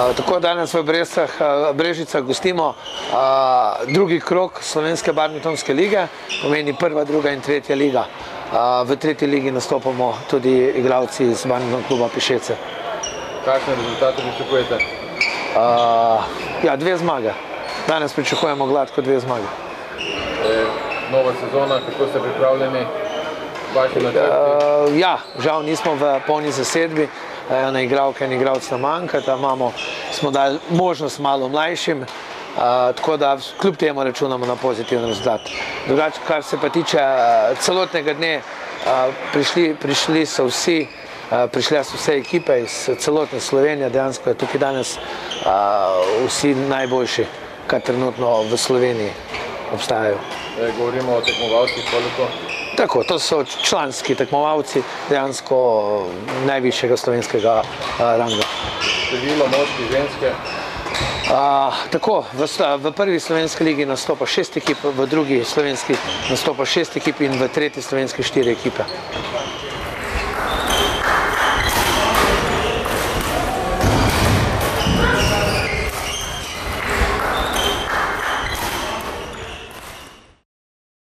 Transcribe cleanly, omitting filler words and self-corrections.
Tako danes v Brežicah gostimo drugi krog Slovenske badmintonske lige, pomeni prva, druga in tretja liga. V tretji ligi nastopamo tudi igralci iz badminton kluba Pišece. Kakšne rezultate pričakujete? Ja, 2 zmage. Danes pričakujemo gladko 2 zmage. Nova sezona, kako ste pripravljeni? Vaši načrti? Ja, žal nismo v polni zasedbi. Ena igralka in igralec nam manjkata, smo dali možnost malo mlajšim, tako da kljub temu računamo na pozitiven rezultat. Drugače, kar se pa tiče celotnega dne, prišle so vse ekipe iz celotne Slovenije, dejansko je tukaj danes vsi najboljši, kar trenutno v Sloveniji obstajajo. Govorimo o tekmovalcih, koliko? Tako, to so članski tekmovalci dejansko najvišjega slovenskega ranga. Število moških, ženske? Tako, v prvi slovenski ligi nastopa 6 ekip, v drugi slovenski nastopa 6 ekip in v tretji slovenski 4 ekipe.